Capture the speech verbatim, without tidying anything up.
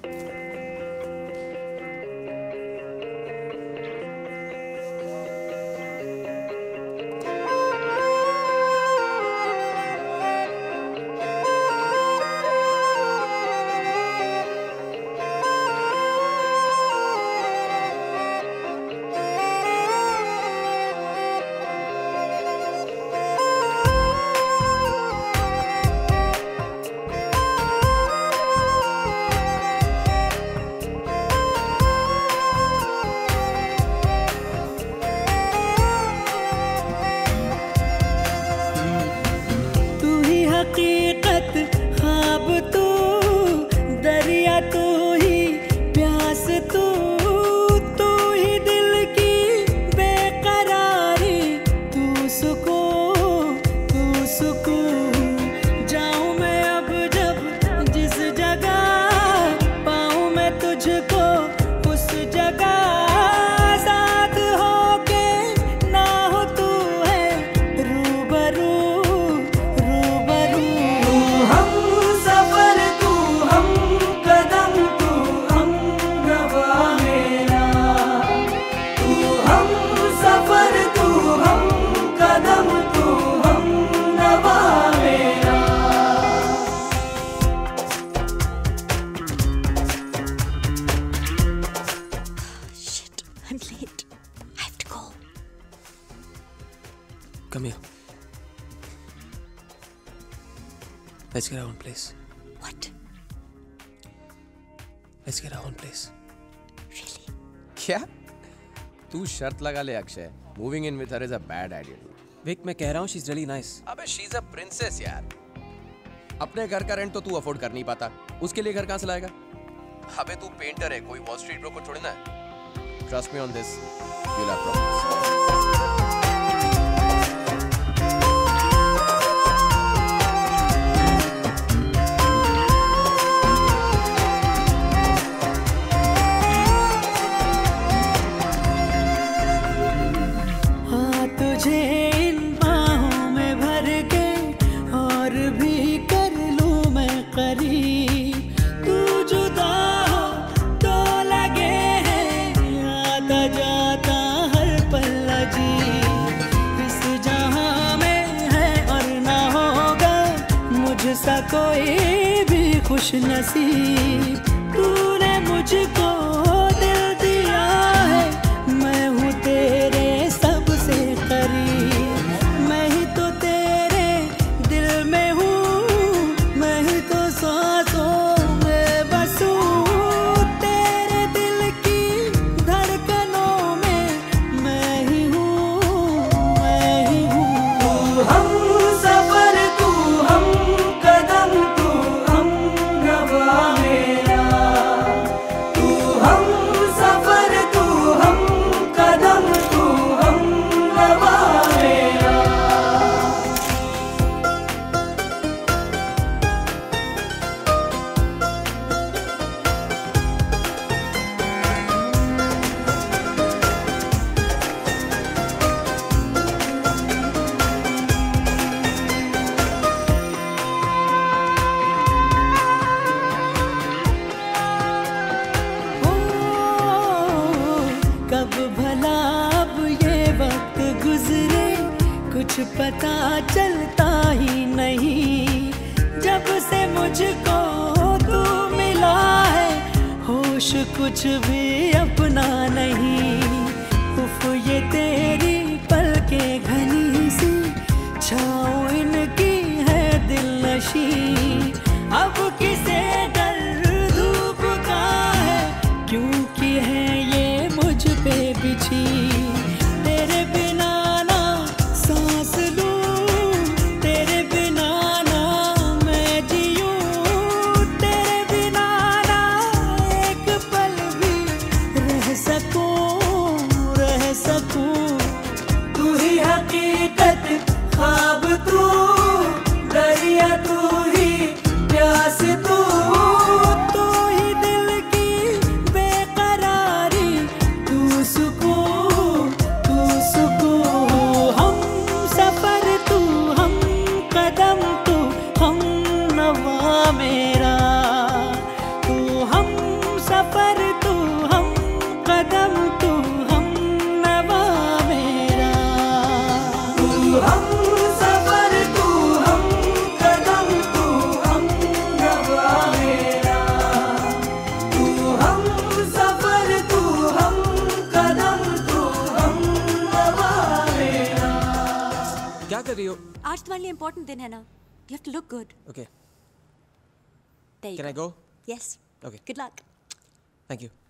Let's get our own place. What? Let's get our own place. Really? क्या? तू शर्त लगा ले Akshay. Moving in with her is a bad idea. विक मैं कह रहा हूँ she's really nice. अबे she's a princess यार. अपने घर का रेंट तो तू अफोर्ड कर नहीं पाता. उसके लिए घर कहाँ से लाएगा? अबे तू पेंटर है, कोई वॉल स्ट्रीट ब्रोकर थोड़ी ना है. Trust me on this. You'll have problems. कोई भी खुश नसीब तूने मुझको दिल दिया है. मैं हूँ तेरे सबसे करीब, मैं ही तो तेरे दिल में हूँ, मैं ही तो सांसों में बसूं. तेरे दिल की धड़कनों में मैं ही हूँ, मैं ही हूँ. तू हम सफर, तू हम कदम, तू हम नवा मेरा. तू हम सफर, तू हम कदम, तू हम नवा मेरा. कब भला अब ये वक्त गुजरे कुछ पता चलता ही नहीं. जब से मुझको तू मिला है होश कुछ भी अपना नहीं. उफ ये तेरी पलकें घनी सी छाँव इनकी है दिलनशी. अब किसे डर धूप का है क्योंकि है ये मुझ पे बिछी. तेरे बिना ना सांस लूं, तेरे बिना ना मैं जीऊं. तेरे बिना ना एक पल भी रह सकूं, रह सकूं. तू ही हकीकत, ख्वाब तू कर रही हो? आज तुम्हारे लिए important दिन है ना. You have to look good. Okay. There you Can go. I go? Yes. Okay. Good luck. Thank you.